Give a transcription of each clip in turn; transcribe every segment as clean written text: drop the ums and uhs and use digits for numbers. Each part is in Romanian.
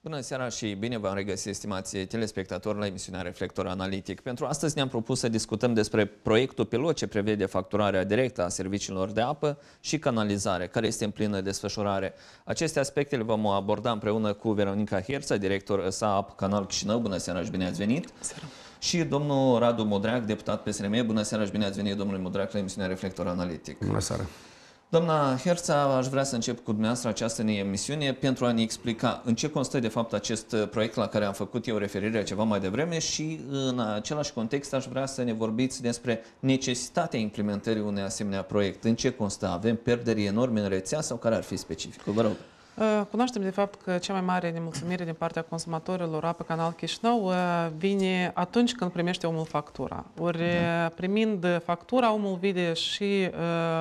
Bună seara și bine v-am regăsit, stimați telespectatori, la emisiunea Reflector Analitic. Pentru astăzi ne-am propus să discutăm despre proiectul pilot ce prevede facturarea directă a serviciilor de apă și canalizare, care este în plină desfășurare. Aceste aspecte le vom aborda împreună cu Veronica Herța, director SAAP Canal Chișinău. Bună seara și bine ați venit! Seara. Și domnul Radu Modreac, deputat PSRM. Bună seara și bine ați venit, domnule Modreac, la emisiunea Reflector Analitic. Bună seara! Doamna Herța, aș vrea să încep cu dumneavoastră această emisiune pentru a ne explica în ce constă de fapt acest proiect la care am făcut eu referire ceva mai devreme și în același context aș vrea să ne vorbiți despre necesitatea implementării unui asemenea proiect. În ce constă? Avem pierderi enorme în rețea sau care ar fi specificul? Vă rog. Cunoaștem de fapt că cea mai mare nemulțumire din partea consumatorilor Apă Canal Chișinău vine atunci când primește omul factura. Ori primind factura, omul vede și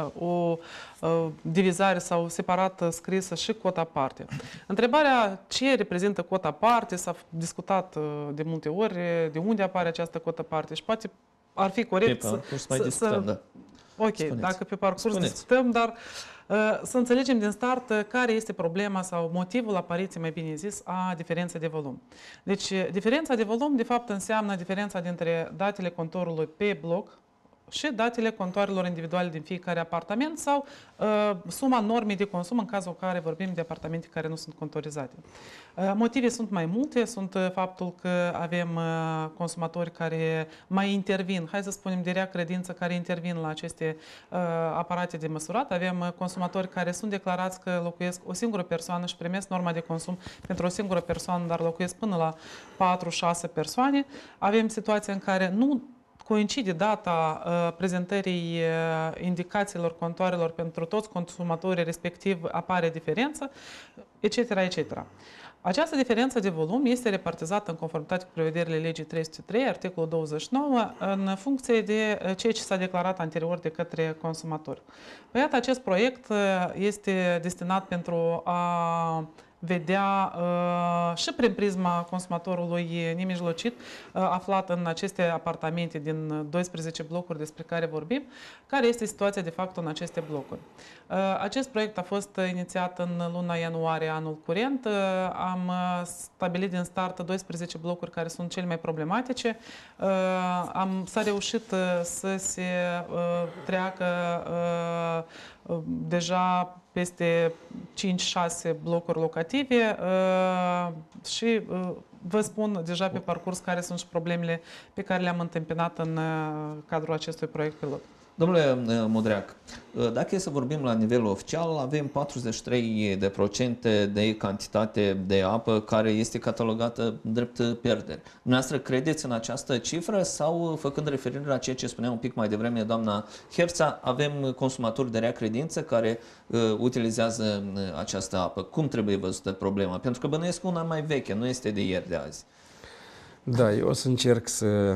o divizare sau separată scrisă și cota parte. Întrebarea ce reprezintă cota parte s-a discutat de multe ori, de unde apare această cota parte și poate ar fi corect da. Ok, spuneți. Dacă pe parcurs discutăm, dar să înțelegem din start care este problema sau motivul apariției, mai bine zis, a diferenței de volum. Deci, diferența de volum, de fapt, înseamnă diferența dintre datele contorului pe bloc și datele contoarelor individuale din fiecare apartament sau suma normei de consum în cazul în care vorbim de apartamente care nu sunt contorizate. Motive sunt mai multe, sunt faptul că avem consumatori care mai intervin, hai să spunem de rea credință, care intervin la aceste aparate de măsurat. Avem consumatori care sunt declarați că locuiesc o singură persoană și primesc norma de consum pentru o singură persoană, dar locuiesc până la 4-6 persoane. Avem situația în care nu coincide data prezentării indicațiilor contoarelor pentru toți consumatorii, respectiv apare diferență, etc., etc. Această diferență de volum este repartizată în conformitate cu prevederile legii 303, articolul 29, în funcție de ceea ce s-a declarat anterior de către consumatori. Păi iată, acest proiect este destinat pentru a vedea și prin prisma consumatorului nemijlocit aflat în aceste apartamente din 12 blocuri despre care vorbim, care este situația de fapt în aceste blocuri. Acest proiect a fost inițiat în luna ianuarie anul curent. Am stabilit din start 12 blocuri care sunt cele mai problematice. S-a reușit să se treacă deja peste 5-6 blocuri locative și vă spun deja pe parcurs care sunt și problemele pe care le-am întâmpinat în cadrul acestui proiect pilot. Domnule Modreac, dacă e să vorbim la nivel oficial, avem 43% de cantitate de apă care este catalogată drept pierderi. Dumneavoastră credeți în această cifră sau, făcând referire la ceea ce spunea un pic mai devreme doamna Herța, avem consumatori de rea credință care utilizează această apă? Cum trebuie văzută problema? Pentru că bănuiesc una mai veche, nu este de ieri, de azi. Da, eu o să încerc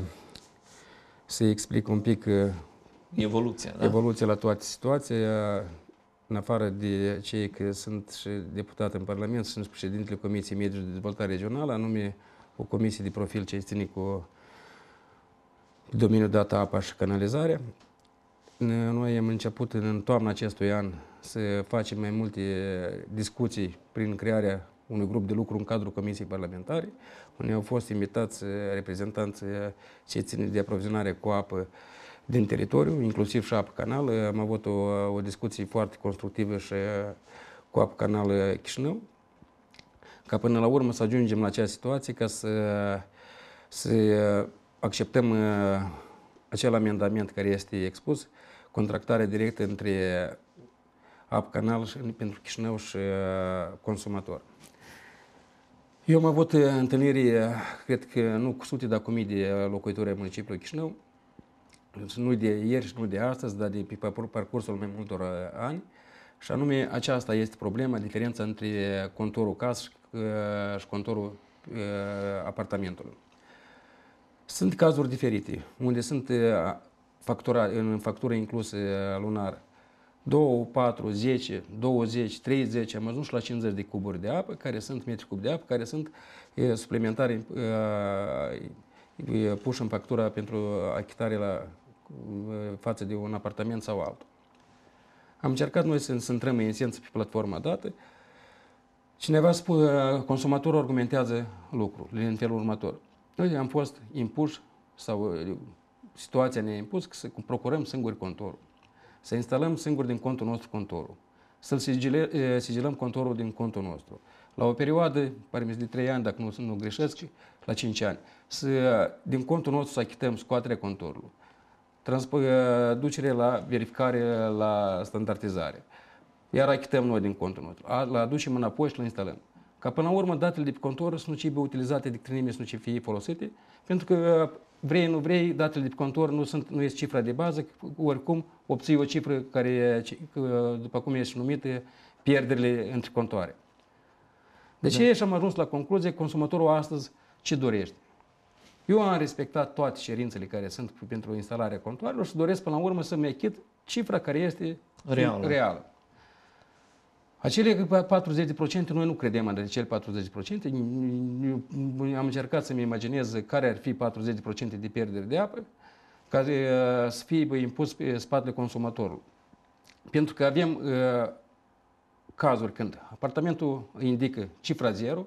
să explic un pic evoluția, da? Evoluția la toate situația, în afară de cei că sunt și deputat în Parlament, sunt președintele Comisiei Mediu de Dezvoltare Regională, anume o comisie de profil ce ține cu domeniul data, apa și canalizarea. Noi am început în toamna acestui an să facem mai multe discuții prin crearea unui grup de lucru în cadrul Comisiei Parlamentare, unde au fost invitați reprezentanți ce ține de aprovizionare cu apă din teritoriu, inclusiv și Apă Canal. Am avut o discuție foarte constructivă și cu Apă Canal Chișinău, ca până la urmă să ajungem la acea situație ca să acceptăm acel amendament care este expus, contractarea directă între Apă Canal pentru Chișinău și consumator. Eu am avut întâlniri, cred că nu cu sute, dar cu mii de locuitori ai municipiului Chișinău, nu de ieri și nu de astăzi, dar de pe parcursul mai multor ani. Și anume, aceasta este problema, diferența între contorul casă și contorul apartamentului. Sunt cazuri diferite, unde sunt în factură inclusă lunar 2, 4, 10, 20, 30, am ajuns la 50 de cuburi de apă, care sunt metri cub de apă, care sunt suplimentare puși în factura pentru achitare față de un apartament sau altul. Am încercat noi să intrăm în esență pe platforma dată Cineva spune, consumatorul argumentează lucrul în felul următor. Noi am fost impuși sau situația ne-a impus să procurăm singuri contorul, să instalăm singur din contul nostru contorul, să-l sigilăm contorul din contul nostru. La o perioadă, pare de 3 ani, dacă nu greșesc, la 5 ani, din contul nostru să achităm scoaterea contorului, ducere la verificare, la standardizare. Iar achităm noi din contul nostru. La aducem înapoi și le instalăm. Ca până la urmă datele de pe contor să nu fie utilizate de către nimeni, să nu fie folosite, pentru că vrei, nu vrei, datele de pe contor nu este cifra de bază, oricum obții o cifră care, după cum este numită, pierderile între contoare. Deci și am ajuns la concluzie, consumatorul astăzi ce dorește? Eu am respectat toate cerințele care sunt pentru instalarea contoarelor și doresc până la urmă să-mi achit cifra care este reală. Acele 40%, noi nu credem în acele 40%. Am încercat să-mi imaginez care ar fi 40% de pierdere de apă care să fie impus pe spatele consumatorului. Pentru că avem cazuri când apartamentul indică cifra 0,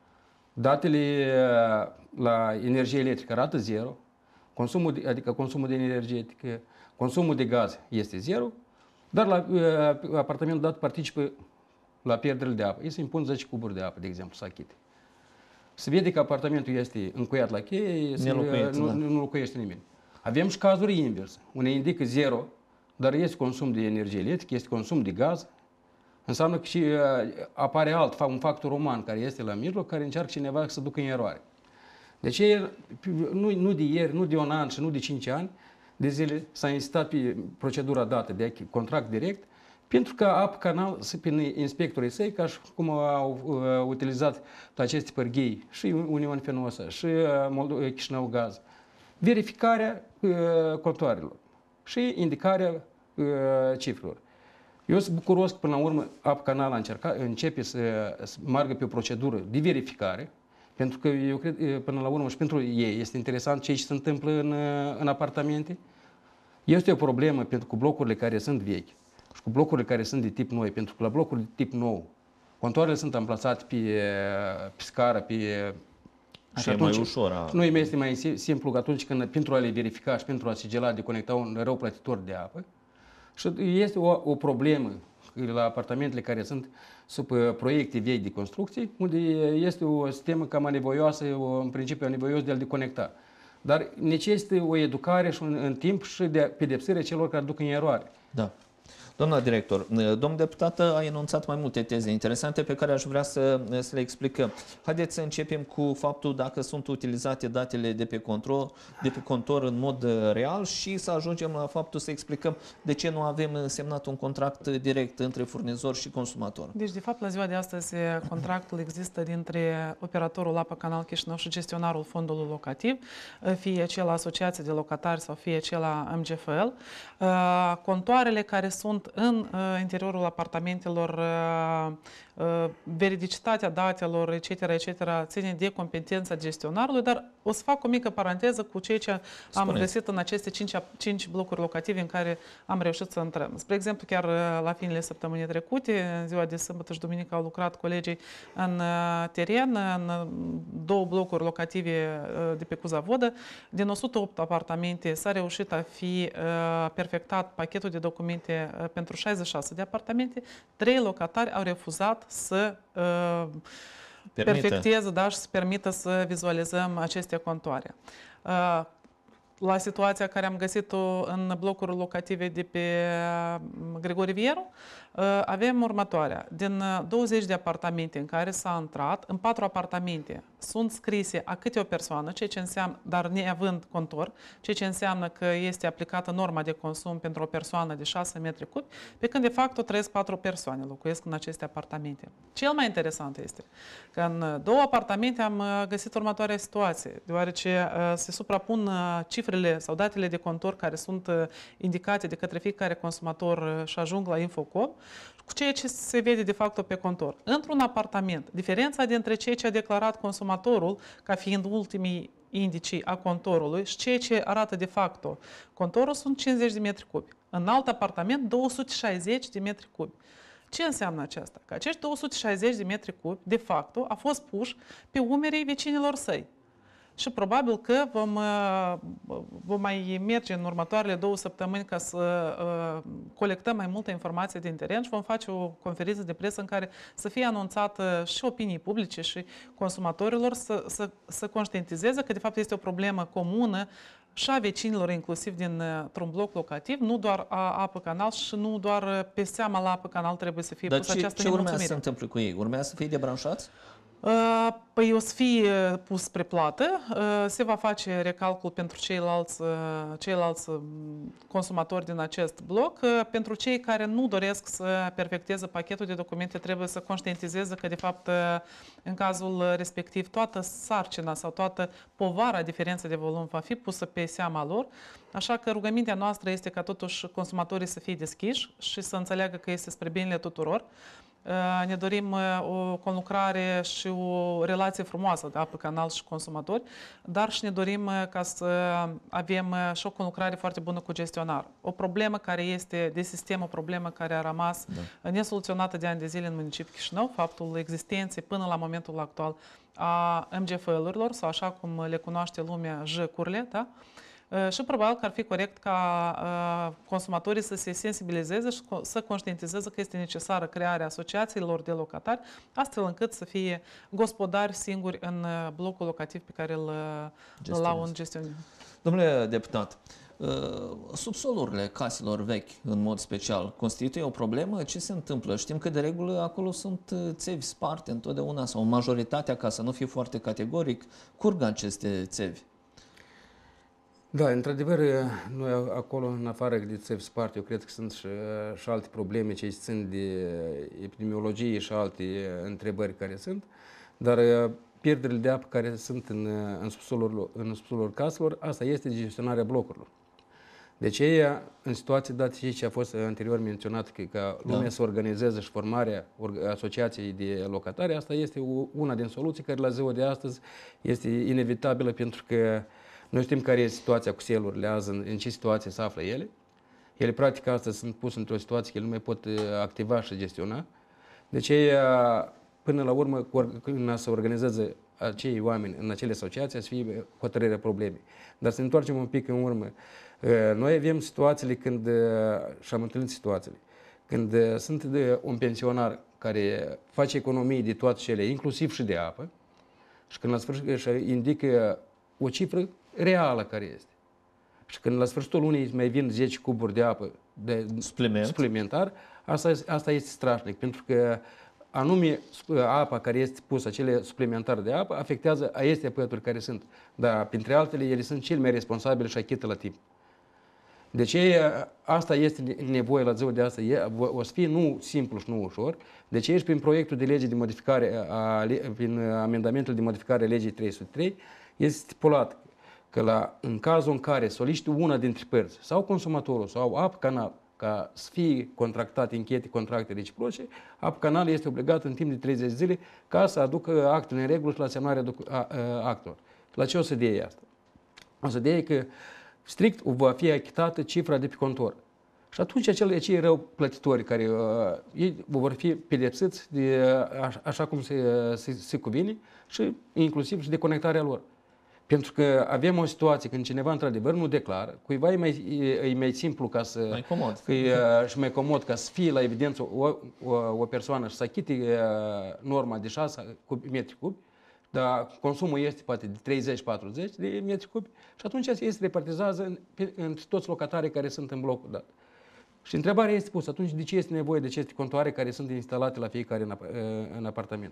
datele la energie electrică arată 0, adică consumul de energie, consumul de gaz este 0, dar la apartamentul dat participă la pierderile de apă. Ei se impun 10 cuburi de apă, de exemplu, să achite. Se vede că apartamentul este încuiat la cheie, nu locuiește nimeni. Avem și cazuri inverse, unde indică 0, dar este consum de energie electrică, este consum de gaz. Înseamnă că și apare un factor uman care este la mijloc, care încearcă cineva să ducă în eroare. Deci nu de ieri, nu de un an și nu de 5 ani de zile s-a insistat pe procedura dată de contract direct, pentru că Apă Canal, prin inspectorii săi, ca și cum au utilizat aceste pârghii și Uniunea Fenoasă și Chișinău Gaz, verificarea contoarelor și indicarea cifrelor. Eu sunt bucuros că până la urmă Apă Canal începe să meargă pe o procedură de verificare, pentru că eu cred, până la urmă și pentru ei este interesant ce se întâmplă în apartamente. Este o problemă pentru cu blocurile care sunt vechi și cu blocurile care sunt de tip noi, pentru că la blocurile de tip nou, contoarele sunt amplasate pe scară, și atunci mai ușor. Nu este mai simplu că atunci când pentru a le verifica și pentru a sigila, de conecta un rău plătitor de apă. Și este o problemă la apartamentele care sunt sub proiecte vechi de construcții, unde este o sistemă cam anevoioasă, în principiu anevoios de a-l deconecta. Dar necesită o educare și în timp și de pedepsire celor care duc în eroare. Da. Doamna director, domnul deputat a enunțat mai multe teze interesante pe care aș vrea să le explicăm. Haideți să începem cu faptul dacă sunt utilizate datele de pe contor în mod real și să ajungem la faptul să explicăm de ce nu avem semnat un contract direct între furnizor și consumator. Deci, de fapt, la ziua de astăzi, contractul există dintre operatorul Apă Canal Chișinău și gestionarul fondului locativ, fie cel Asociație de Locatari sau fie cel MGFL. Contoarele care sunt în interiorul apartamentelor, veridicitatea datelor, etc., ține de competența gestionarului, dar o să fac o mică paranteză cu ceea ce am găsit în aceste 5 blocuri locative în care am reușit să intrăm. Spre exemplu, chiar la finele săptămânii trecute, în ziua de sâmbătă și duminică, au lucrat colegii în teren, în 2 blocuri locative de pe Cuza Vodă. Din 108 apartamente s-a reușit a fi perfectat pachetul de documente pentru 66 de apartamente. 3 locatari au refuzat să perfecteze, da, și să permită să vizualizăm aceste contoare. La situația care am găsit-o în blocuri locative de pe Grigore Vieru, avem următoarea. Din 20 de apartamente în care s-a intrat, în 4 apartamente sunt scrise a câte o persoană, ceea ce înseamnă, dar neavând contor, ceea ce înseamnă că este aplicată norma de consum pentru o persoană de 6 metri cubi, pe când de fapt trăiesc 4 persoane, locuiesc în aceste apartamente. Cel mai interesant este că în 2 apartamente am găsit următoarea situație, deoarece se suprapun cifrele sau datele de contor care sunt indicate de către fiecare consumator și ajung la Infocom, cu ceea ce se vede de fapt pe contor. Într-un apartament, diferența dintre ceea ce a declarat consumatorul ca fiind ultimii indicii a contorului și ceea ce arată de fapt contorul sunt 50 de metri cubi. În alt apartament, 260 de metri cubi. Ce înseamnă aceasta? Că acești 260 de metri cubi, de fapt, a fost puși pe umerii vecinilor săi. Și probabil că vom mai merge în următoarele 2 săptămâni ca să colectăm mai multă informație din teren și vom face o conferință de presă în care să fie anunțată și opinii publice și consumatorilor să conștientizeze că de fapt este o problemă comună și a vecinilor, inclusiv dintr-un bloc locativ, nu doar a apă canal și nu doar pe seama la apă canal trebuie să fie pusă această nemulțumire. Dar ce urmează să se întâmple cu ei? Urmează să fie debranșați? Păi o să fie pus spre plată, se va face recalcul pentru ceilalți consumatori din acest bloc. Pentru cei care nu doresc să perfecteze pachetul de documente, trebuie să conștientizeze că, de fapt, în cazul respectiv, toată sarcina sau toată povara diferenței de volum va fi pusă pe seama lor. Așa că rugămintea noastră este ca totuși consumatorii să fie deschiși și să înțeleagă că este spre binele tuturor. Ne dorim o conlucrare și o relație frumoasă de apă canal și consumatori, dar și ne dorim ca să avem și o conlucrare foarte bună cu gestionar. O problemă care este de sistem, o problemă care a rămas nesoluționată de ani de zile în municipiul Chișinău, faptul existenței până la momentul actual a MGF-urilor, sau așa cum le cunoaște lumea, jăcurile, da? Și probabil că ar fi corect ca consumatorii să se sensibilizeze și să conștientizeze că este necesară crearea asociațiilor de locatari, astfel încât să fie gospodari singuri în blocul locativ pe care îl au în gestiune. Domnule deputat, subsolurile caselor vechi, în mod special, constituie o problemă? Ce se întâmplă? Știm că de regulă acolo sunt țevi sparte întotdeauna, sau majoritatea, ca să nu fiu foarte categoric, curg aceste țevi. Da, într-adevăr, noi acolo, în afară de țevi sparte, eu cred că sunt și alte probleme ce țin de epidemiologie și alte întrebări care sunt, dar pierderile de apă care sunt în subsolul caselor, asta este gestionarea blocurilor. Deci ei, în situații date și ce a fost anterior menționat, că ca lumea să organizeze și formarea asociației de locatari, asta este una din soluții care la ziua de astăzi este inevitabilă, pentru că noi știm care este situația cu selurile azi, în ce situație se află ele. Ele, practic, astăzi sunt puse într-o situație că ele nu mai pot activa și gestiona. Deci, ei, până la urmă, când se organizează acei oameni în acele asociații, să fie hotărârea problemei. Dar să ne întoarcem un pic în urmă. Noi avem situațiile când, și am întâlnit situațiile, când sunt un pensionar care face economii de toate cele, inclusiv și de apă, și când la sfârșit își indică o cifră reală care este. Și când la sfârșitul lunii mai vin 10 cuburi de apă suplimentar, asta este strașnic, pentru că anume apa care este pusă, acele suplimentare de apă, afectează aceste pături care sunt. Dar, printre altele, ele sunt cel mai responsabile și achită la timp. Deci asta este nevoie la ziua de astăzi. O să fie nu simplu și nu ușor. Deci aici, prin proiectul de lege de modificare, prin amendamentul de modificare a legii 303, este stipulat că în cazul în care solicită una dintre părți, sau consumatorul, sau apă canal, ca să fie contractate, încheiate contracte reciproce, apă canal este obligat în timp de 30 zile ca să aducă actele în regulă și la semnarea actelor. La ce o să dea asta? O să dea că strict va fi achitată cifra de pe contor. Și atunci acei rău plătitori care ei vor fi pedepsiți așa cum se cuvine și inclusiv și de conectarea lor. Pentru că avem o situație când cineva într-adevăr nu declară, cuiva e mai simplu ca să... Mai comod. Și mai comod ca să fie la evidență o persoană și să achite norma de 6 metri cubi, dar consumul este poate de 30-40 de metri cubi și atunci se repartizează între toți locatarii care sunt în blocul dat. Și întrebarea este pusă, atunci de ce este nevoie de aceste contoare care sunt instalate la fiecare în apartament?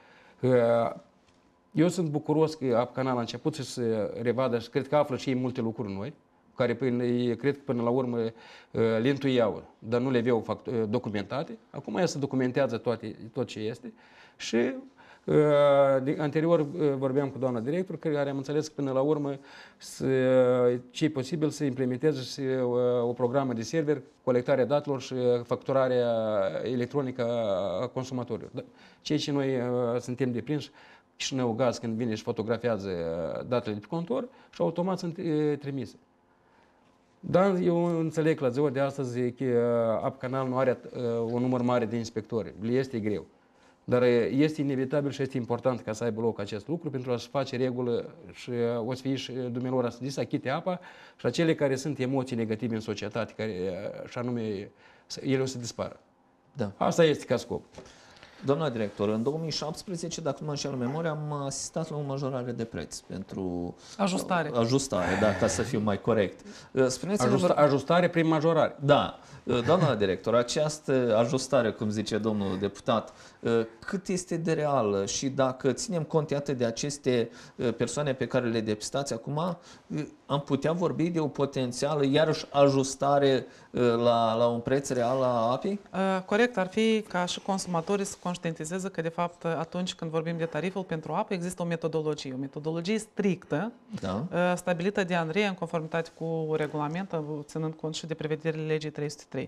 Eu sunt bucuros că Apă Canal a început să se revadă și cred că află și ei multe lucruri noi, care cred că până la urmă le intuiau, dar nu le aveau documentate. Acum ea se documentează tot ce este și anterior vorbeam cu doamna director, care am înțeles că până la urmă ce e posibil să implementeze o programă de server, colectarea datelor și facturarea electronică a consumatorilor. Ceea ce noi suntem deprinși, Chișinău Gaz, când vine și fotografiază datele de pe contor și automat sunt trimise. Da, eu înțeleg la ziua de astăzi că Apă Canal nu are un număr mare de inspectori. Le este greu. Dar este inevitabil și este important ca să aibă loc acest lucru pentru a-și face regulă și o să fie și dumnealor să disachite apa și acele care sunt emoții negative în societate, care, și anume, ele o să dispară. Da. Asta este ca scop. Doamna director, în 2017, dacă nu mă înșel memoria, am asistat la o majorare de preț pentru... Ajustare, da, ca să fiu mai corect. Ajustare prin majorare. Da. Doamna director, această ajustare, cum zice domnul deputat, cât este de reală și dacă ținem cont iată de aceste persoane pe care le depistați acum, am putea vorbi de o potențială, iarăși, ajustare la un preț real a apei? Corect, ar fi ca și consumatorii să conștientizeze că, de fapt, atunci când vorbim de tariful pentru apă, există o metodologie strictă, da, stabilită de ANRE în conformitate cu regulamentul, ținând cont și de prevederile legii 303.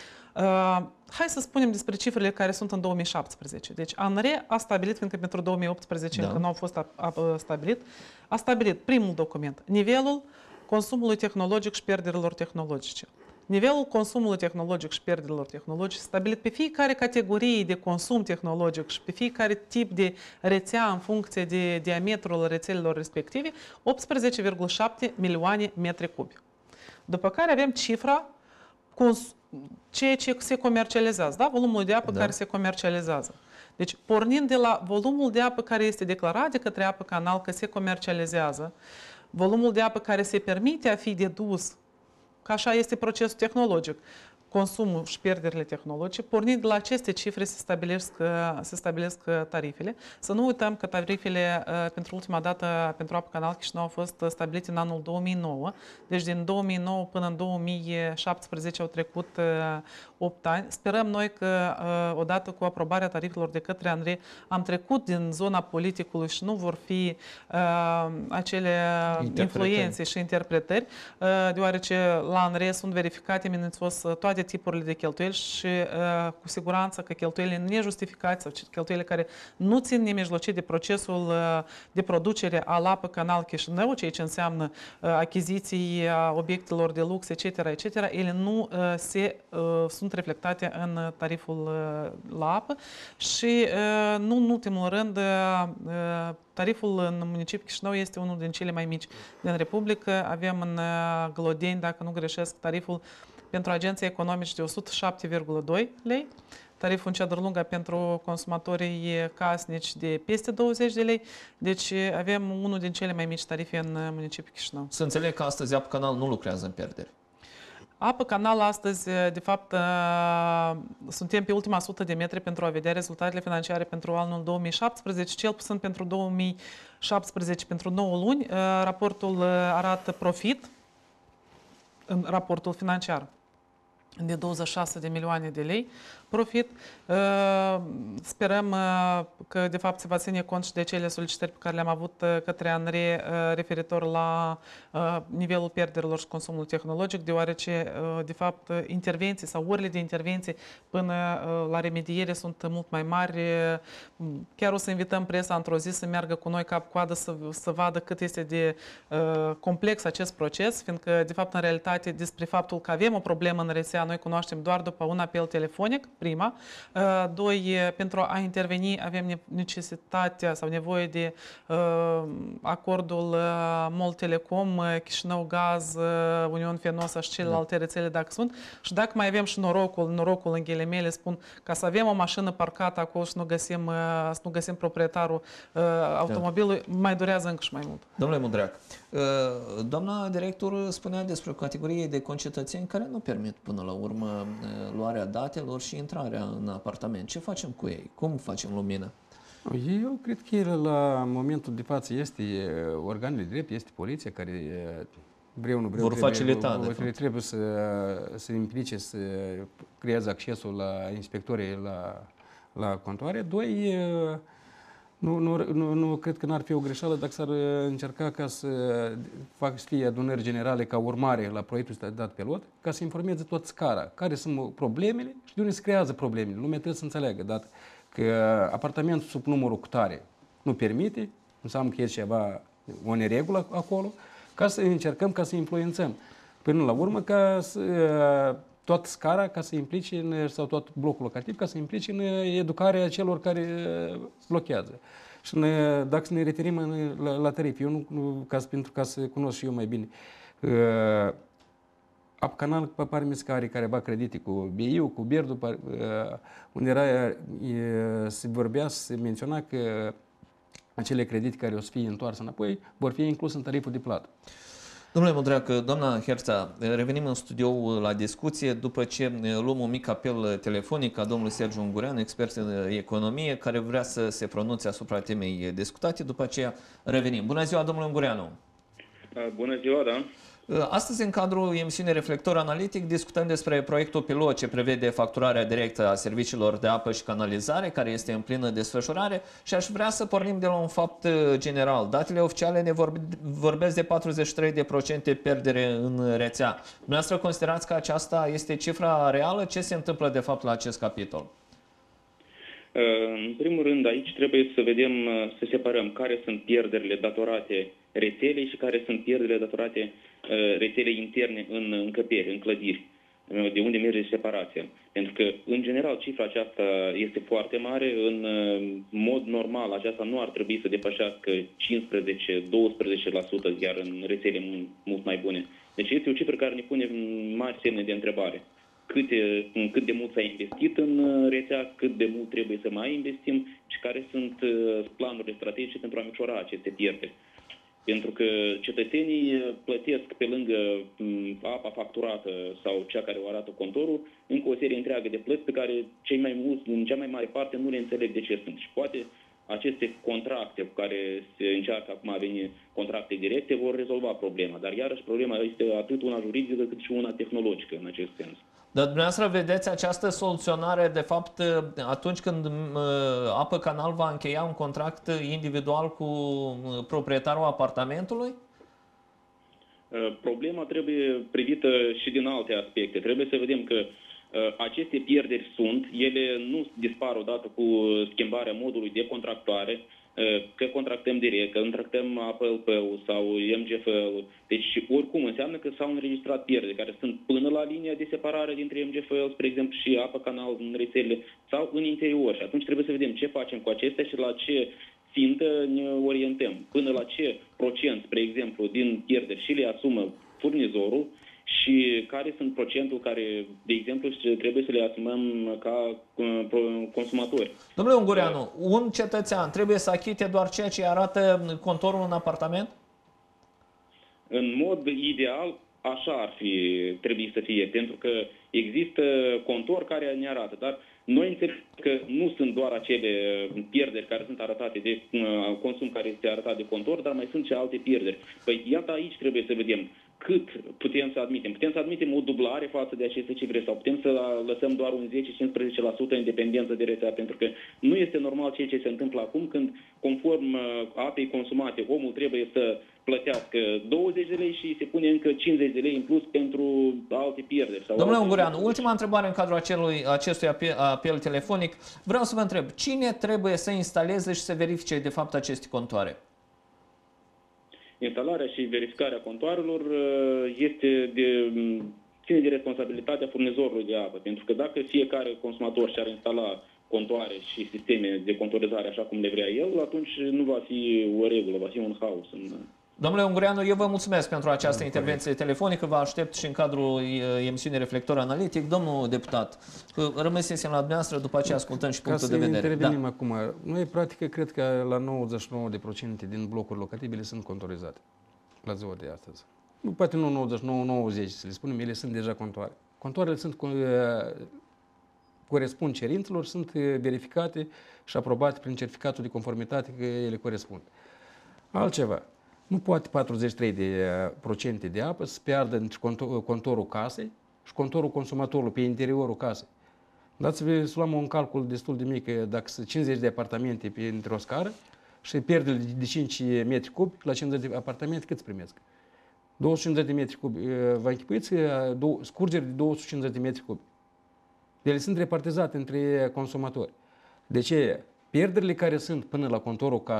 Hai să spunem despre cifrele care sunt în 2017. Deci ANRE a stabilit, fiindcă pentru 2018 încă nu au fost stabilit, a stabilit primul document, nivelul consumului tehnologic și pierderilor tehnologice. Nivelul consumului tehnologic și pierderilor tehnologice stabilit pe fiecare categorie de consum tehnologic și pe fiecare tip de rețea în funcție de diametrul rețelelor respective, 18,7 milioane metri cubi. După care avem cifra ceea ce se comercializează, da? Volumul de apă care se comercializează. Deci, pornind de la volumul de apă care este declarat de către Apă Canal că se comercializează, volumul de apă care se permite a fi dedus, că așa este procesul tehnologic, consumul și pierderile tehnologice, pornind de la aceste cifre se stabilesc tarifele. Să nu uităm că tarifele pentru ultima dată pentru Apă Canal Chișinău au fost stabilite în anul 2009, deci din 2009 până în 2017 au trecut 8 ani. Sperăm noi că odată cu aprobarea tarifelor de către ANRE am trecut din zona politicului și nu vor fi acele influențe și interpretări, deoarece la ANRE sunt verificate minuțios toate tipurile de cheltuieli și cu siguranță că cheltuielile nejustificate sau cheltuielile care nu țin nemijlocit de procesul de producere al Apă Canal Chișinău, ceea ce înseamnă achiziții obiectelor de lux, etc., ele nu sunt reflectate în tariful la apă și, nu în ultimul rând, tariful în municipiul Chișinău este unul din cele mai mici din Republică. Avem în Glodeni, dacă nu greșesc, tariful pentru agenții economici de 107,2 lei, tariful în Cedru Lungă pentru consumatorii casnici de peste 20 de lei, deci avem unul din cele mai mici tarife în municipiul Chișinău. Să înțeleg că astăzi Apă Canal nu lucrează în pierderi. Apă Canal astăzi, de fapt, suntem pe ultima 100 de metri pentru a vedea rezultatele financiare pentru anul 2017, cel puțin pentru 2017, pentru 9 luni. Raportul arată profit în raportul financiar de 26 de milioane de lei profit. Sperăm că, de fapt, se va ține cont și de cele solicitări pe care le-am avut către ANRE referitor la nivelul pierderilor și consumul tehnologic, deoarece, de fapt, intervenții sau orele de intervenție până la remediere sunt mult mai mari. Chiar o să invităm presa într-o zi să meargă cu noi cap-coadă să vadă cât este de complex acest proces, fiindcă, de fapt, în realitate, despre faptul că avem o problemă în rețea, noi cunoaștem doar după un apel telefonic, prima. Doi, pentru a interveni avem necesitatea sau nevoie de acordul MOL Telecom, Chișinău Gaz, Union Fenosa și celelalte rețele dacă sunt. Și dacă mai avem și norocul în ghilimele, spun, ca să avem o mașină parcată acolo și nu găsim proprietarul automobilului, mai durează încă și mai mult. Domnule Mudreac, doamna director spunea despre o categorie de concetățeni care nu permit până la urmă luarea datelor și intrarea în apartament. Ce facem cu ei? Cum facem lumină? Eu cred că la momentul de față este organele de drept, este poliția care vor facilita, trebuie să implice, să creeze accesul la inspectorii la contoare. Doi, nu cred că n-ar fi o greșeală dacă s-ar încerca ca să fie adunări generale ca urmare la proiectul dat pilot, ca să informeze tot scara care sunt problemele și de unde se creează problemele. Lumea trebuie să înțeleagă, dat că apartamentul sub numărul cutare nu permite, înseamnă că e ceva, o neregulă acolo, ca să încercăm, ca să influențăm. Până la urmă, ca să, toată scara ca să implice sau tot blocul locativ ca să implice în educarea celor care blochează. Și dacă ne referim la tarif, eu nu, pentru ca să cunosc și eu mai bine, Apcanal pare mi se că are careva credite cu BIU, cu Berdu, unde se vorbea, se menționa că acele credite care o să fie întoarse înapoi vor fi incluse în tariful de plată. Domnule Mudreac, doamna Herța, revenim în studio la discuție după ce luăm un mic apel telefonic a domnului Sergiu Ungureanu, expert în economie, care vrea să se pronunțe asupra temei discutate. După aceea revenim. Bună ziua, domnule Ungureanu! Bună ziua, da! Astăzi, în cadrul emisiunii Reflector Analitic, discutăm despre proiectul pilot ce prevede facturarea directă a serviciilor de apă și canalizare, care este în plină desfășurare, și aș vrea să pornim de la un fapt general. Datele oficiale ne vorbesc de 43% pierdere în rețea. Dumneavoastră considerați că aceasta este cifra reală? Ce se întâmplă de fapt la acest capitol? În primul rând, aici trebuie să vedem, să separăm care sunt pierderile datorate rețelei și care sunt pierderile datorate rețelei interne în încăperi, în clădiri, de unde merge separația. Pentru că, în general, cifra aceasta este foarte mare. În mod normal, aceasta nu ar trebui să depășească 15-12%, iar în rețele mult mai bune. Deci este o cifră care ne pune mari semne de întrebare. Cât de mult s-a investit în rețea, cât de mult trebuie să mai investim și care sunt planurile strategice pentru a micșora aceste pierderi. Pentru că cetățenii plătesc pe lângă apa facturată sau cea care o arată contorul, încă o serie întreagă de plăți pe care cei mai mulți, în cea mai mare parte, nu le înțeleg de ce sunt. Și poate aceste contracte cu care se încearcă acum a veni contracte directe vor rezolva problema. Dar iarăși problema este atât una juridică cât și una tehnologică în acest sens. Dar dumneavoastră vedeți această soluționare, de fapt, atunci când Apă Canal va încheia un contract individual cu proprietarul apartamentului? Problema trebuie privită și din alte aspecte. Trebuie să vedem că aceste pierderi sunt, ele nu dispar odată cu schimbarea modului de contractare, că contractăm direct, că contractăm APLP-ul sau MGFL-ul. Deci, oricum, înseamnă că s-au înregistrat pierderi care sunt până la linia de separare dintre MGFL, spre exemplu, și Apă Canal în rețelele, sau în interior. Și atunci trebuie să vedem ce facem cu acestea și la ce țintă ne orientăm. Până la ce procent, spre exemplu, din pierderi și le asumă furnizorul și care sunt procentul care, de exemplu, trebuie să le asumăm ca consumatori. Domnule Ungureanu, un cetățean trebuie să achite doar ceea ce arată contorul în apartament? În mod ideal, așa ar trebui să fie, pentru că există contor care ne arată, dar noi înțelegem că nu sunt doar acele pierderi care sunt arătate de consum care este arătat de contor, dar mai sunt și alte pierderi. Păi iată aici trebuie să vedem cât putem să admitem. Putem să admitem o dublare față de aceste cifre sau putem să lăsăm doar un 10-15% în dependență de rețea, pentru că nu este normal ceea ce se întâmplă acum când, conform apei consumate, omul trebuie să plătească 20 de lei și se pune încă 50 de lei în plus pentru alte pierderi. Sau Domnule Ungureanu, ultima întrebare în cadrul acestui apel telefonic. Vreau să vă întreb, cine trebuie să instaleze și să verifice de fapt aceste contoare? Instalarea și verificarea contoarelor ține de responsabilitatea furnizorului de apă, pentru că dacă fiecare consumator și-ar instala contoare și sisteme de contorizare așa cum le vrea el, atunci nu va fi o regulă, va fi un haos. Domnule Ungureanu, eu vă mulțumesc pentru această intervenție telefonică, vă aștept și în cadrul emisiunii Reflector Analitic. Domnul deputat, rămâneți la dumneavoastră, după aceea ascultăm și punctul de vedere. Ca să intervenim acum, noi practic cred că la 99% din blocuri locative sunt contorizate la ziua de astăzi. Poate nu 99-90 să le spunem, ele sunt deja contoare. Contoarele corespund cerințelor, sunt verificate și aprobate prin certificatul de conformitate că ele corespund. Altceva. Nu poate 43% de apă să piardă între contorul casei și contorul consumatorului pe interiorul casei. Dați-vă să luăm un calcul destul de mic, dacă sunt 50 de apartamente într-o scară și pierdele de 5 metri cubi, la 50 de apartamente cât primesc? 250 de metri cubi. Vă închipuiți scurgeri de 250 de metri cubi. Ele sunt repartizate între consumatori. De ce? Pierderile care sunt până la contorul casei,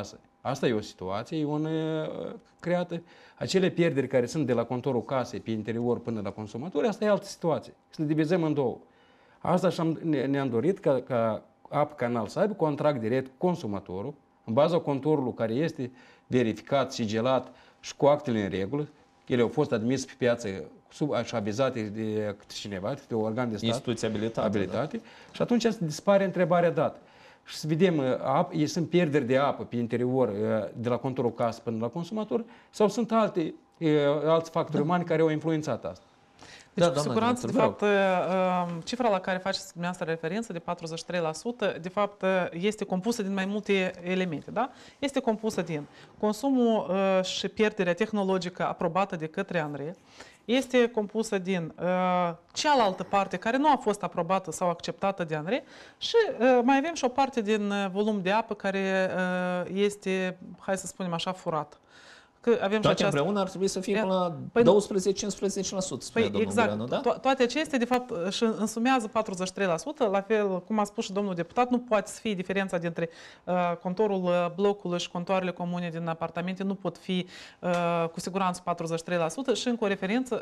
Asta e o situație, creată. Acele pierderi care sunt de la contorul casei pe interior până la consumatori, asta e altă situație. Să le divizăm în două. Asta ne-am dorit ca AP Canal să aibă contract direct cu consumatorul, în baza contorului care este verificat, sigilat și cu actele în regulă. Ele au fost admise pe piață și avizate de cineva, de un organ de stat. Instituție abilitate. Da. Și atunci dispare întrebarea dată. Și să vedem, sunt pierderi de apă pe interior de la contorul casă până la consumator sau sunt alți factori umani care au influențat asta? Deci, cu siguranță, de fapt, cifra la care faceți dumneavoastră referință de 43%, de fapt, este compusă din mai multe elemente. Da? Este compusă din consumul și pierderea tehnologică aprobată de către ANRE, este compusă din cealaltă parte care nu a fost aprobată sau acceptată de ANRE și mai avem și o parte din volum de apă care este, hai să spunem așa, furat. Avem toate împreună ar trebui să fie până la 12-15%, spune domnul Ungureanu, da? Toate acestea, de fapt, și însumează 43%, la fel, cum a spus și domnul deputat, nu poate să fie diferența dintre contorul blocului și contoarele comune din apartamente, nu pot fi cu siguranță 43% și încă o referință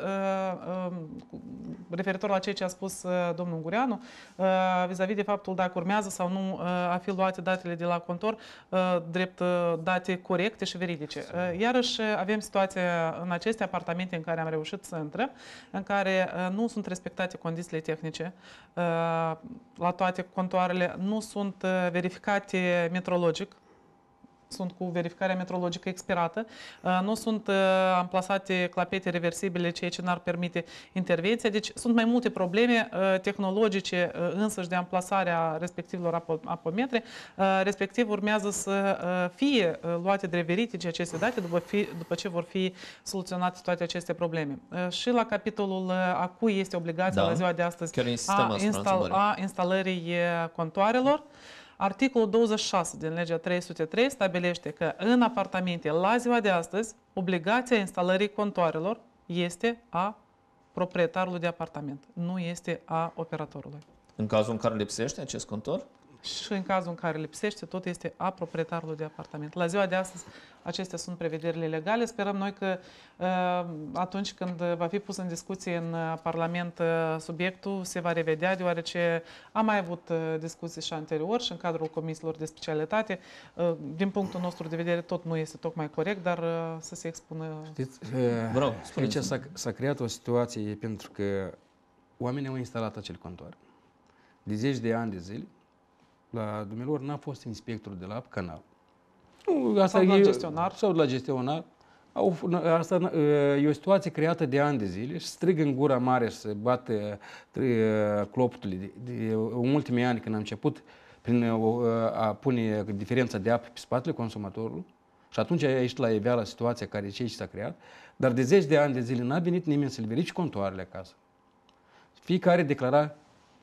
referitor la ceea ce a spus domnul Ungureanu, vis-a-vis de faptul dacă urmează sau nu a fi luate datele de la contor drept date corecte și veridice. Iarăși, avem situația în aceste apartamente în care am reușit să intrăm, în care nu sunt respectate condițiile tehnice la toate contoarele, nu sunt verificate metrologic, sunt cu verificarea metrologică expirată, nu sunt amplasate clapete reversibile, ceea ce n-ar permite intervenția. Deci sunt mai multe probleme tehnologice însăși de amplasarea respectivelor apometre, respectiv urmează să fie luate de veridice aceste date după ce vor fi soluționate toate aceste probleme. Și la capitolul a cui este obligația la ziua de astăzi a instalării contoarelor, articolul 26 din legea 303 stabilește că în apartamente, la ziua de astăzi, obligația instalării contoarelor este a proprietarului de apartament, nu este a operatorului. În cazul în care lipsește acest contor? Și în cazul în care lipsește, tot este a proprietarului de apartament. La ziua de astăzi, acestea sunt prevederile legale. Sperăm noi că atunci când va fi pus în discuție în Parlament subiectul, se va revedea, deoarece am mai avut discuții și anterior și în cadrul comisiilor de specialitate. Din punctul nostru de vedere, tot nu este tocmai corect, dar să se expună... Știți, aici s-a creat o situație pentru că oamenii au instalat acel contor. De 10 de ani de zile, la dumnealor n-a fost inspectorul de la AP Canal. Sau la gestionar. Sau la gestionar. Asta e o situație creată de ani de zile și strigă în gura mare și se bate clopoturile. În ultimii ani, când am început prin a pune diferența de apă pe spatele consumatorului, și atunci a ieșit la iveală situația care ce s-a creat, dar de 10 de ani de zile n-a venit nimeni să le verifice contoarele acasă. Fiecare declara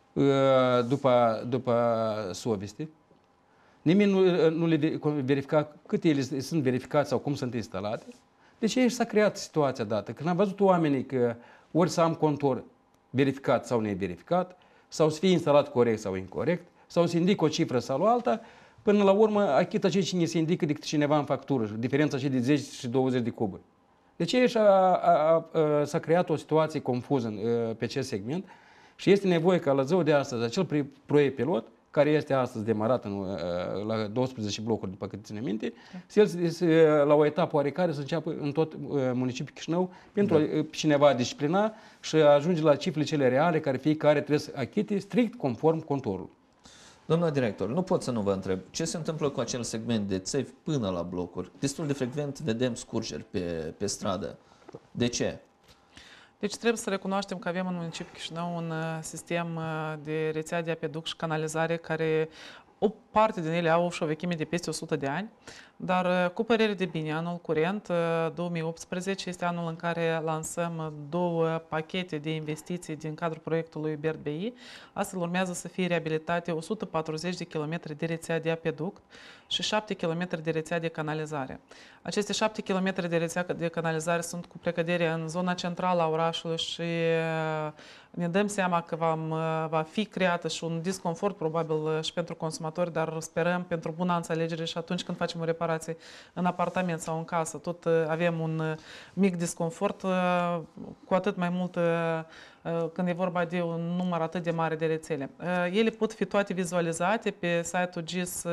după soveste. Nimeni nu le verifica cât ele sunt verificate sau cum sunt instalate. Deci aici s-a creat situația dată. Când am văzut oamenii că ori să am contor verificat sau neverificat, sau să fie instalat corect sau incorrect, sau să indic o cifră sau alta, până la urmă achită ce cine se indică decât cineva în factură, diferența de 10 și 20 de cuburi. Deci aici s-a creat o situație confuză pe acest segment. Și este nevoie ca la ziua de astăzi, acel proiect pilot, care este astăzi demarat la 12 blocuri, după câte ține minte, la o etapă oarecare să înceapă în tot municipiul Chișinău pentru cineva a disciplina și a ajunge la cifrele cele reale care fiecare trebuie să achite strict conform contorului. Domnule director, nu pot să nu vă întreb. Ce se întâmplă cu acel segment de țevi până la blocuri? Destul de frecvent vedem scurgeri pe stradă. De ce? Deci trebuie să recunoaștem că avem în municipiul Chișinău un sistem de rețea de apeduct și canalizare care o parte din ele au și o vechime de peste 100 de ani, dar cu părere de bine, anul curent, 2018, este anul în care lansăm 2 pachete de investiții din cadrul proiectului BERD-BI. Astfel urmează să fie reabilitate 140 de kilometri de rețea de apeduct și 7 km de rețea de canalizare. Aceste 7 km de rețea de canalizare sunt cu precădere în zona centrală a orașului și ne dăm seama că va fi creată și un disconfort probabil și pentru consumatori, dar sperăm pentru buna înțelegere și atunci când facem o reparație în apartament sau în casă, tot avem un mic disconfort, cu atât mai mult când e vorba de un număr atât de mare de rețele. Ele pot fi toate vizualizate pe site-ul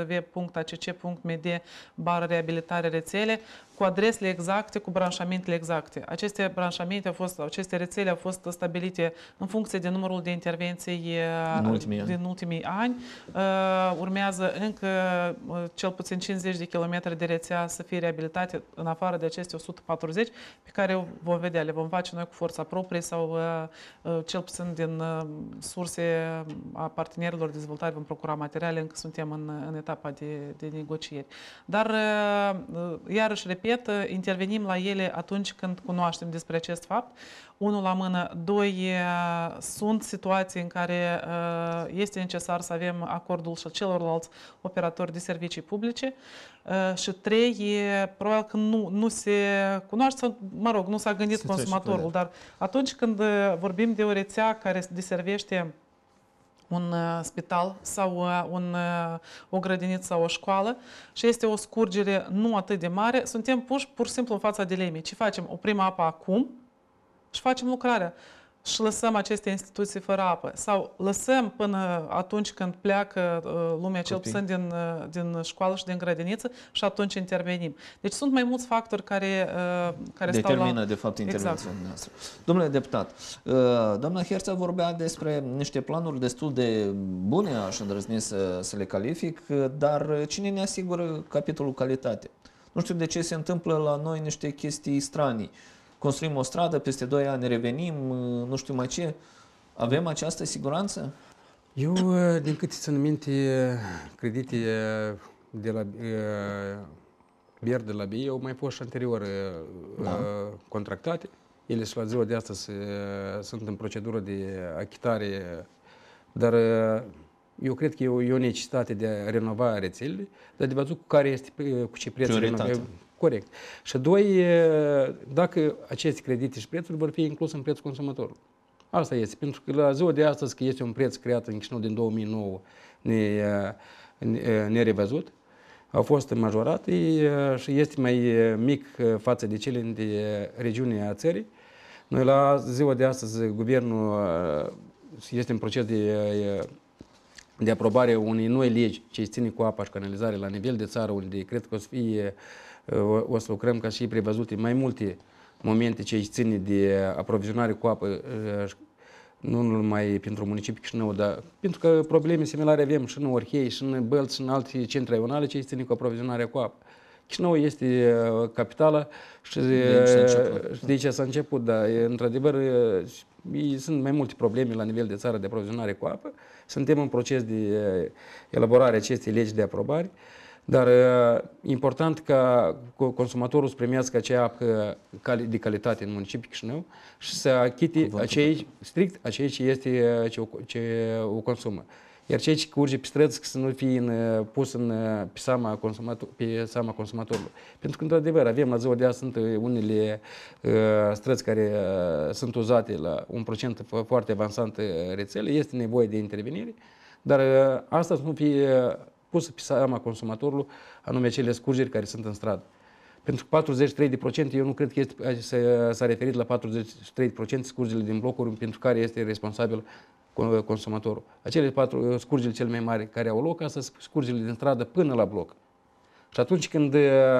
gisweb.acc.md/reabilitare rețele, cu adresele exacte, cu branșamentele exacte. Aceste aceste rețele au fost stabilite în funcție de numărul de intervenții din ultimii ani. Urmează încă cel puțin 50 de kilometri de rețea să fie reabilitate în afară de aceste 140 pe care vom vedea, le vom face noi cu forța proprie sau cel puțin din surse a partenerilor de dezvoltare vom procura materiale, încă suntem în etapa de negocieri. Dar, iarăși repet, intervenim la ele atunci când cunoaștem despre acest fapt. Unul la mână, doi, sunt situații în care este necesar să avem acordul și celorlalți operatori de servicii publice și trei, probabil că nu se cunoaște sau, mă rog, nu s-a gândit consumatorul, dar atunci când vorbim de o rețea care deservește un spital sau o grădiniță sau o școală și este o scurgere nu atât de mare, suntem puși pur și simplu în fața dilemei. Ce facem? Oprim apa acum și facem lucrarea și lăsăm aceste instituții fără apă. Sau lăsăm până atunci când pleacă lumea, cel puțin din școală și din grădiniță, și atunci intervenim. Deci sunt mai mulți factori care determină, de fapt, intervenția noastră. Domnule deputat, doamna Herța vorbea despre niște planuri destul de bune, aș îndrăzni să le calific, dar cine ne asigură capitolul calitate? Nu știu de ce se întâmplă la noi niște chestii stranii. Construim o stradă, peste 2 ani revenim, nu știu mai ce. Avem această siguranță? Eu, din câte țin minte, credite de la BER de la BI au mai fost și anterior contractate. Ele și la ziua de astăzi sunt în procedură de achitare, dar eu cred că e o necesitate de a renova rețelele, dar de văzut cu ce preț renovăm. Corect. Și doi, dacă aceste credite și prețuri vor fi incluse în prețul consumatorului. Asta este, pentru că la ziua de astăzi, că este un preț creat în Chișinău din 2009 nerevăzut, au fost majorate și este mai mic față de cele de regiunea țării. Noi la ziua de astăzi, guvernul este în proces de aprobare unei noi legi ce ține cu apa și canalizare la nivel de țară, unde cred că o să lucrăm ca și prevăzute mai multe momente ce ține de aprovizionare cu apă, nu numai pentru municipiul Chișinău, dar pentru că probleme similare avem și în Orhei, și în Bălți, și în alte centri raionale ce ține cu aprovizionarea cu apă. Chișinău este capitala și de aici s-a început, dar într-adevăr sunt mai multe probleme la nivel de țară de aprovizionare cu apă. Suntem în proces de elaborare acestei legi de aprobare, dar important ca consumatorul să primească acea apă de calitate în municipiul Chișinău și să achite strict acei ce o consumă. Iar cei ce curge pe străzi să nu fie pus pe seama consumatorului. Pentru că, într-adevăr, avem la ziua de azi sunt unele străzi care sunt uzate la un procent foarte avansat rețele, este nevoie de intervenire, dar asta să nu fie pusă pe seama consumatorului, anume acele scurgeri care sunt în stradă. Pentru că 43%, eu nu cred că s-a referit la 43% scurgerile din blocuri pentru care este responsabil consumatorul. Acele 4 scurgeri cele mai mari care au loc, asta sunt scurgerile din stradă până la bloc. Și atunci când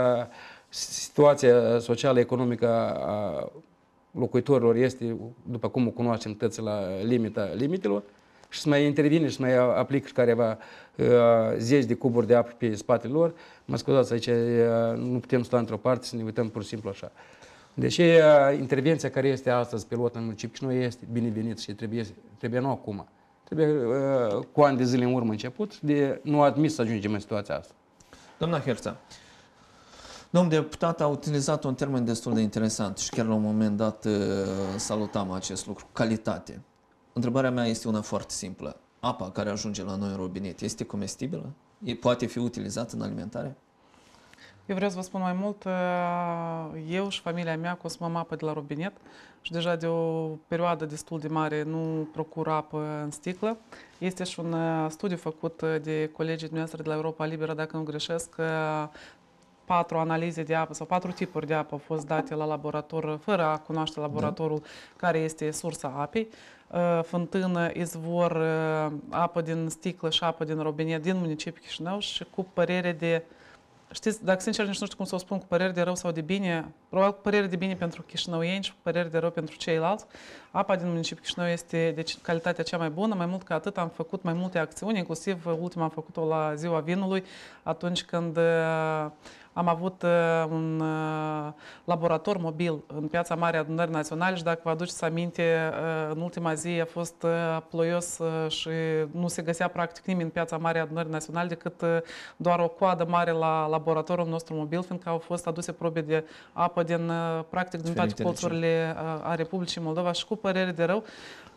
situația socială, economică a locuitorilor este, după cum o cunoaștem toți, la limita limitelor, și să mai intervine și să mai aplică careva zeci de cuburi de apă pe spatele lor, mă scuzați, aici nu putem sta într-o parte să ne uităm pur și simplu așa. Deși intervenția care este astăzi pilot în municipiu și nu este binevenit și trebuie nu acum, trebuie cu ani de zile în urmă început, de nu admis să ajungem în situația asta. Doamna Herța, domnul deputat a utilizat un termen destul de interesant și chiar la un moment dat salutam acest lucru, calitate. Întrebarea mea este una foarte simplă. Apa care ajunge la noi în robinet este comestibilă? Poate fi utilizată în alimentare? Eu vreau să vă spun mai mult, eu și familia mea consumăm apă de la robinet și deja de o perioadă destul de mare nu procur apă în sticlă. Este și un studiu făcut de colegii noastre de la Europa Liberă, dacă nu greșesc, 4 analize de apă sau 4 tipuri de apă au fost date la laborator, fără a cunoaște laboratorul care este sursa apei. Fântână, izvor, apă din sticlă și apă din robinet din municipiul Chișinău și cu părere de... Știți, dacă sincer nici nu știu cum să o spun, cu părere de rău sau de bine, probabil cu părere de bine pentru chișinăuieni și cu părere de rău pentru ceilalți. Apa din municipiul Chișinău este de calitatea cea mai bună, mai mult ca atât am făcut mai multe acțiuni, inclusiv ultima am făcut-o la Ziua Vinului, atunci când am avut un laborator mobil în Piața Mare a Adunării Naționale și dacă vă aduceți aminte, în ultima zi a fost ploios și nu se găsea practic nimeni în Piața Mare a Adunării Naționale decât doar o coadă mare la laboratorul nostru mobil, fiindcă au fost aduse probe de apă din, practic, din toate colțurile a Republicii Moldova și cu părere de rău.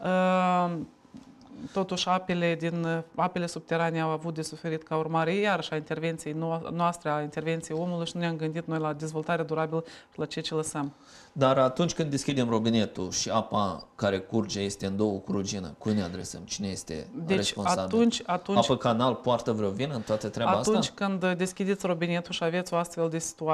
Totuși, apele subterane au avut de suferit ca urmare, iarăși, a intervenției noastre, a intervenției omului și nu ne-am gândit noi la dezvoltare durabilă la ce lăsăm. Dar atunci când deschidem robinetul și apa care curge este în două cu rugină, cui ne adresăm? Cine este responsabil? Apă Canal poartă vreo vină în toată treaba asta? Atunci când deschideți robinetul și aveți o astfel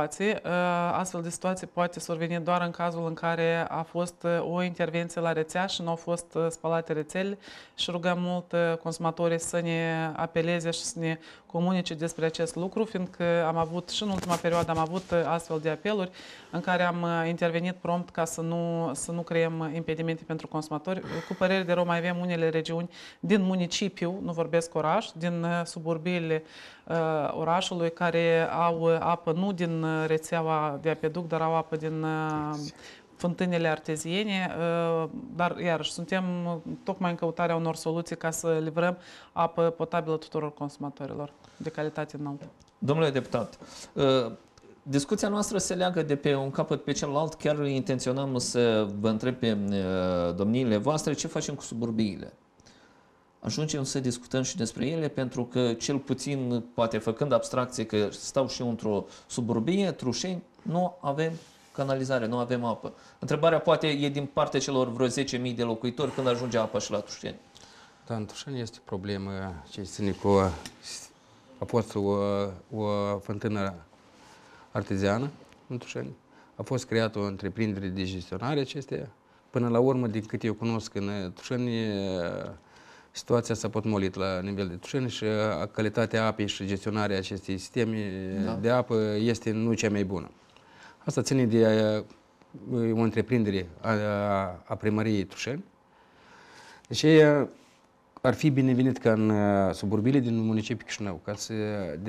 de situație poate surveni doar în cazul în care a fost o intervenție la rețea și nu au fost spălate rețelele și rugăm mult consumatorii să ne apeleze și să ne comunice despre acest lucru, fiindcă am avut și în ultima perioadă am avut astfel de apeluri în care am intervenit prompt ca să nu creăm impedimente pentru consumatori. Cu părere de rău mai avem unele regiuni din municipiu, nu vorbesc oraș, din suburbiile orașului care au apă nu din rețeaua de apeduct, dar au apă din fântânele arteziene, dar iarăși suntem tocmai în căutarea unor soluții ca să livrăm apă potabilă tuturor consumatorilor de calitate înaltă. Domnule deputat, discuția noastră se leagă de pe un capăt pe celălalt. Chiar intenționam să vă întreb pe domniile voastre ce facem cu suburbiile. Ajungem să discutăm și despre ele, pentru că cel puțin, poate făcând abstracție că stau și eu într-o suburbie, Trușeni, nu avem canalizare, nu avem apă. Întrebarea poate e din partea celor vreo 10.000 de locuitori când ajunge apa și la Trușeni. Da, în Trușeni este o problemă ce ține cu... A fost o fântână arteziană în Trușeni. A fost creată o întreprindere de gestionare acesteia. Până la urmă, din câte eu cunosc, în Trușeni situația s-a potmolit la nivel de Trușeni și calitatea apei și gestionarea acestei sisteme de apă este nu cea mai bună. Asta ține de o întreprindere a primăriei Trușeni. Deci ar fi binevenit ca în suburbiile din municipiul Chișinău, ca să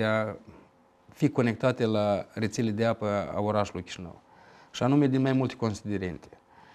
fi conectate la rețele de apă a orașului Chișinău. Și anume din mai multe considerente.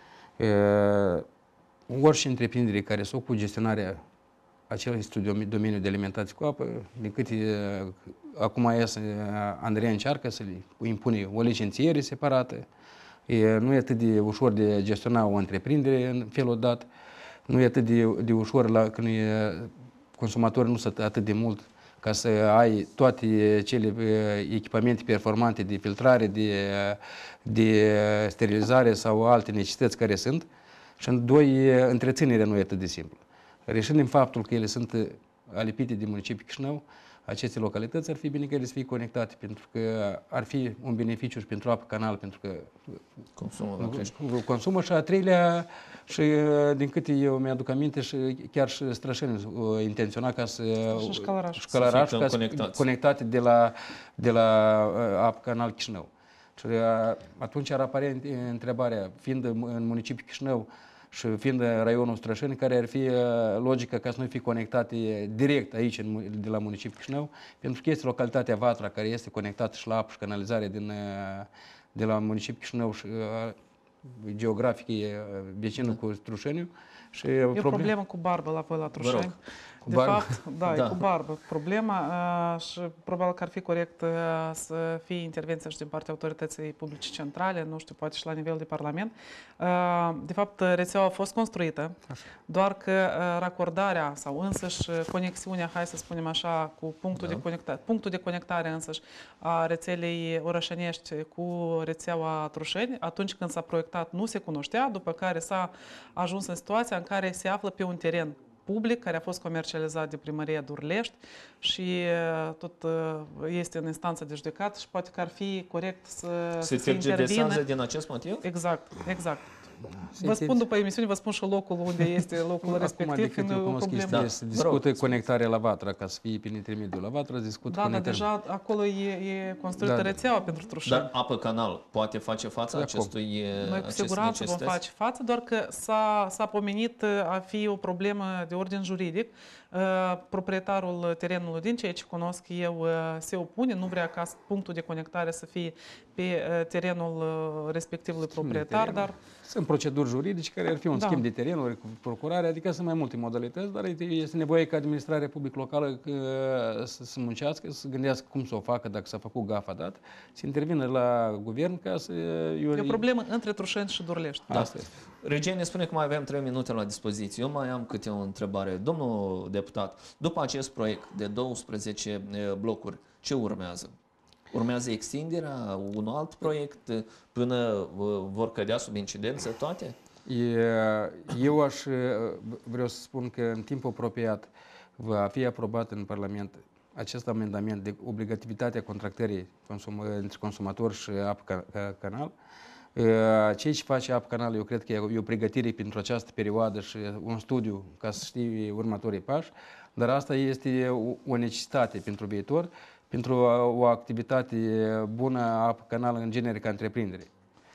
Orice întreprindere care s-o cu gestionarea acelui domeniu de alimentație cu apă, din câte acum Andrei încearcă să le impune o licențiere separată, nu e atât de ușor de gestiona o întreprindere în felul dat, nu e atât de ușor când consumatorii nu sunt atât de mult ca să ai toate cele echipamente performante de filtrare, de sterilizare sau alte necesități care sunt. Și în doi, întreținerea nu e atât de simplă. Reșind din faptul că ele sunt alipite de municipiul Chișinău, aceste localități ar fi bine că ele să fie conectate, pentru că ar fi un beneficiu și pentru Apă Canal, pentru că consumă și a treilea, și din câte eu mi-aduc aminte, și chiar și Strășeni intenționa ca să Scălăraș conectate de la Apă Canal Chișinău. Și atunci ar apărea întrebarea, fiind în municipiul Chișinău și fiind în raionul Strășeni, care ar fi logica ca să nu fie conectate direct aici, de la municipiul Chișinău, pentru că este localitatea Vatra, care este conectată și la apă și canalizare de la municipiul Chișinău și geografic e vecinul cu Trușeniu. Și e o problemă cu barbă la voi la Trușeni. De fapt, da, e cu barbă problema și probabil că ar fi corect să fie intervenția și din partea autorității publice centrale, nu știu, poate și la nivel de Parlament. De fapt, rețeaua a fost construită, doar că racordarea sau însăși conexiunea, hai să spunem așa, cu punctul de conectare însăși a rețelei Orășănești cu rețeaua Trușeni, atunci când s-a proiectat nu se cunoștea, după care s-a ajuns în situația în care se află pe un teren public care a fost comercializat de Primăria Durlești și tot este în instanță de judecată și poate că ar fi corect să se tergiversează din acest motiv? Exact, exact. Vă spun după emisiune, vă spun și locul unde este locul respectiv. Acum, eu cunosc chestia, se discută conectarea la Vatra, ca să fie prin intermediul la Vatra, se discută conectarea. Da, deja acolo e construită rețeaua pentru Trușeni. Dar apă canal poate face față acestui Noi cu siguranță vom face față, doar că s-a pomenit a fi o problemă de ordin juridic. Proprietarul terenului, din ceea ce cunosc eu, se opune, nu vrea ca punctul de conectare să fie pe terenul respectivului proprietar, dar... Sunt proceduri juridice care ar fi un schimb de terenuri cu procurarea, adică sunt mai multe modalități, dar este nevoie ca administrarea publică locală să muncească, să gândească cum să o facă, dacă s-a făcut gafa dată, să intervină la guvern ca să... E o problemă între Trușeni și Durlești. Asta este. Regie ne spune că mai avem 3 minute la dispoziție. Eu mai am câte o întrebare. Domnul deputat, după acest proiect de 12 blocuri, ce urmează? Urmează extinderea, un alt proiect până vor cădea sub incidență toate? Eu vreau să spun că în timp apropiat va fi aprobat în Parlament acest amendament de obligativitatea contractării între consumator și apă canal. Ceea ce face apă canal, eu cred că e o pregătire pentru această perioadă și un studiu ca să știi următorii pași, dar asta este o necesitate pentru viitor, pentru o activitate bună a apă canal în genere ca întreprindere.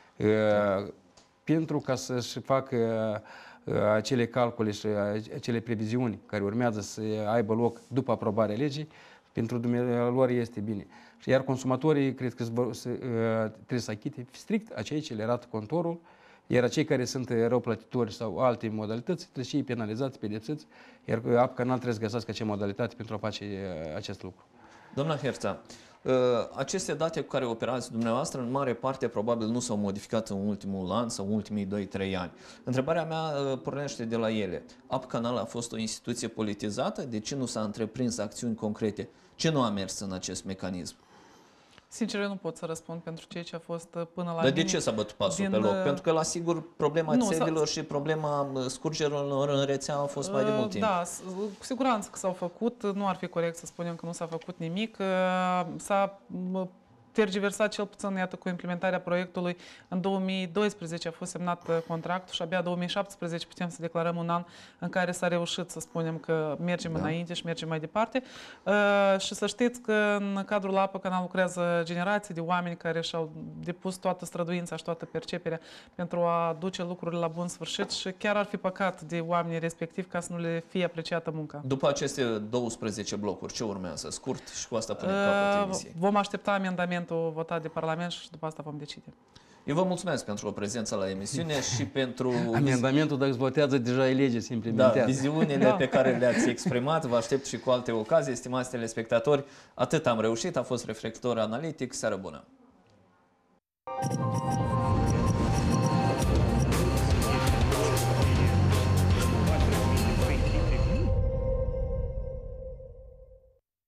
Pentru ca să-și facă acele calcule și acele previziuni care urmează să aibă loc după aprobarea legii, pentru dumneavoastră este bine. Iar consumatorii cred că trebuie să achite strict acei ce le arată contorul, iar cei care sunt răuplătitori sau alte modalități trebuie și ei penalizați, pedepsiți, iar apă canal trebuie să găsească acea modalitate pentru a face acest lucru. Doamna Herța, aceste date cu care operați dumneavoastră, în mare parte, probabil nu s-au modificat în ultimul an sau ultimii 2-3 ani. Întrebarea mea pornește de la ele. Apă Canal a fost o instituție politizată? De ce nu s-a întreprins acțiuni concrete? Ce nu a mers în acest mecanism? Sincer, eu nu pot să răspund pentru ceea ce a fost până la Dar de ce s-a bătut pasul pe loc? Pentru că, la sigur, problema țevilor și problema scurgerilor în rețea au fost mai de mult timp. Da, cu siguranță că s-au făcut. Nu ar fi corect să spunem că nu s-a făcut nimic. S-a tergiversat cel puțin, iată, cu implementarea proiectului. În 2012 a fost semnat contractul și abia în 2017 putem să declarăm un an în care s-a reușit să spunem că mergem înainte și mergem mai departe. Și să știți că în cadrul Apă Canal lucrează generații de oameni care și-au depus toată străduința și toată perceperea pentru a duce lucrurile la bun sfârșit și chiar ar fi păcat de oamenii respectivi ca să nu le fie apreciată munca. După aceste 12 blocuri, ce urmează? Scurt și cu asta punem capăt emisiei. Vom aștepta amendamentul votat de Parlament și după asta vom decide. Eu vă mulțumesc pentru prezența la emisiune și pentru... Amendamentul, dacă se votează, deja e lege, se implementează. Da, viziunile pe care le-ați exprimat. Vă aștept și cu alte ocazii, stimați telespectatori. Atât am reușit, a fost Reflector Analitic. Seară bună!